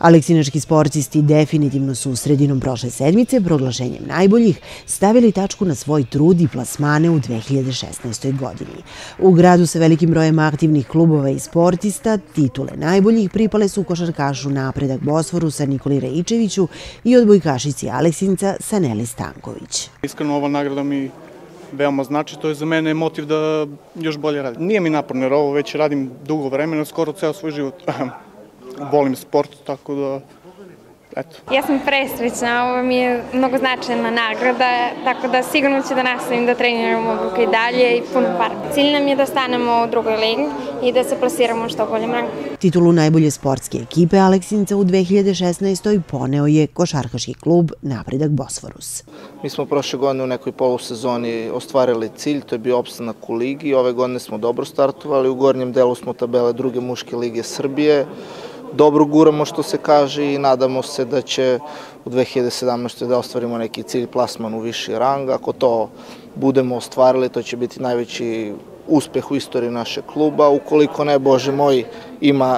Aleksinački sportisti definitivno su sredinom prošle sedmice proglašenjem najboljih stavili tačku na svoj trud i plasmane u 2016. godini. U gradu sa velikim brojem aktivnih klubova i sportista titule najboljih pripale su košarkašu Napredak Bosforusa Nikoli Raičeviću i odbojkašici Aleksinca Saneli Stanković. Iskreno, ova nagrada mi veoma znači, to je za mene motiv da još bolje radim. Nije mi naporno jer ovo već radim dugo vremena, skoro ceo svoj život. Volim sport, tako da, eto. Ja sam presrećna, ovo mi je mnogo značajna nagrada, tako da sigurno ću da nastavim da treniram obuka i dalje i puno para. Cilj nam je da stanemo u drugoj ligi i da se plasiramo u što boljem rangu. Titulu najbolje sportske ekipe Aleksinca u 2016. poneo je košarkaški klub Napredak Bosforus. Mi smo prošle godine u nekoj polusezoni ostvarili cilj, to je bio opstanak u ligi. Ove godine smo dobro startovali, u gornjem delu smo tabele druge muške lige Srbije. Dobro guramo, što se kaže, i nadamo se da će u 2017. da ostvarimo neki cilj, plasman u viši rang. Ako to budemo ostvarili, to će biti najveći uspeh u istoriji našeg kluba. Ukoliko ne, Bože moj, ima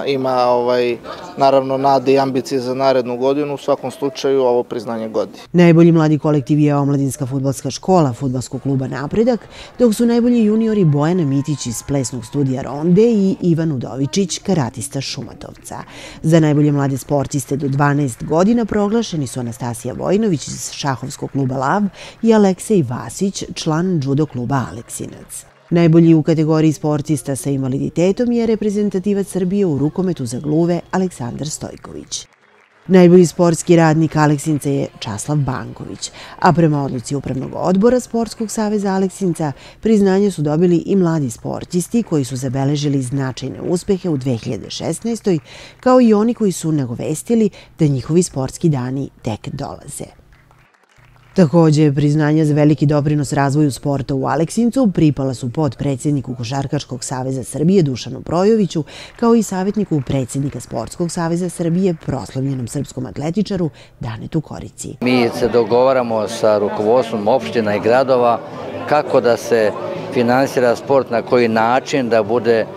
naravno nade i ambicije za narednu godinu, u svakom slučaju ovo priznanje godi. Najbolji mladi kolektiv je omladinska fudbalska škola fudbalskog kluba Napredak, dok su najbolji juniori Bojana Mitić iz plesnog studija Ronde i Ivan Udovičić, karatista Šumatovca. Za najbolje mlade sportiste do 12 godina proglašeni su Anastasija Vojinović iz šahovskog kluba Lav i Aleksej Vasić, član judo kluba Aleksinac. Najbolji u kategoriji sportista sa invaliditetom je reprezentativac Srbije u rukometu za gluve Aleksandar Stojković. Najbolji sportski radnik Aleksinca je Časlav Banković, a prema odluci Upravnog odbora Sportskog saveza Aleksinca priznanje su dobili i mladi sportisti koji su zabeležili značajne uspehe u 2016. kao i oni koji su nagovestili da njihovi sportski dani tek dolaze. Takođe, priznanja za veliki doprinos razvoju sporta u Aleksincu pripala su potpredsjedniku Košarkaškog saveza Srbije Dušanu Projoviću, kao i savjetniku predsjednika Sportskog saveza Srbije, proslavljenom srpskom atletičaru Danetu Korici. Mi se dogovaramo sa rukovodstvom opština i gradova kako da se finansira sport, na koji način da bude,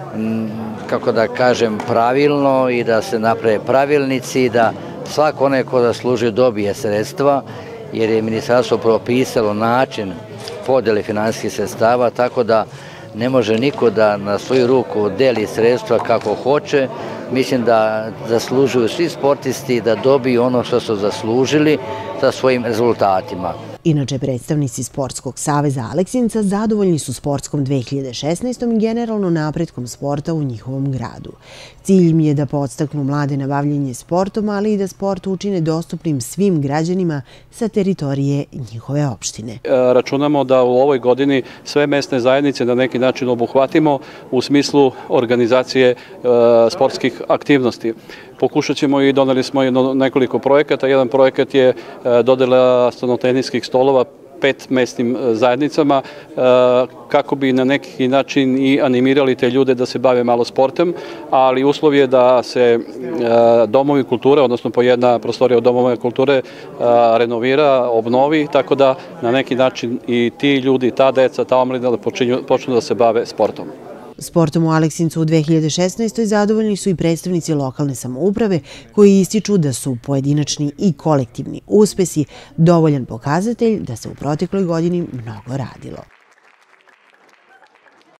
kako da kažem, pravilno i da se naprave pravilnici i da svako onaj ko zasluži dobije sredstva, jer je ministarstvo propisalo način podjele finansijskih sredstava, tako da ne može niko da na svoju ruku deli sredstva kako hoće. Mislim da zaslužuju svi sportisti da dobiju ono što su zaslužili sa svojim rezultatima. Inače, predstavnici Sportskog saveza Aleksinca zadovoljni su sportskom 2016. i generalno napretkom sporta u njihovom gradu. Cilj im je da podstaknu mlade na bavljenje sportom, ali i da sport učine dostupnim svim građanima sa teritorije njihove opštine. Računamo da u ovoj godini sve mesne zajednice na neki način obuhvatimo u smislu organizacije sportskih aktivnosti. Pokušat ćemo i doneli smo nekoliko projekata. Jedan projekat je dodela stanoteniskih stolova 5 mesnim zajednicama kako bi na neki način i animirali te ljude da se bave malo sportom, ali uslov je da se domovi kulture, odnosno po jedna prostorija od domova kulture renovira, obnovi, tako da na neki način i ti ljudi, ta deca, ta omladina počnu da se bave sportom. Sportom u Aleksincu u 2016. zadovoljni su i predstavnici lokalne samouprave koji ističu da su pojedinačni i kolektivni uspesi dovoljan pokazatelj da se u protekloj godini mnogo radilo.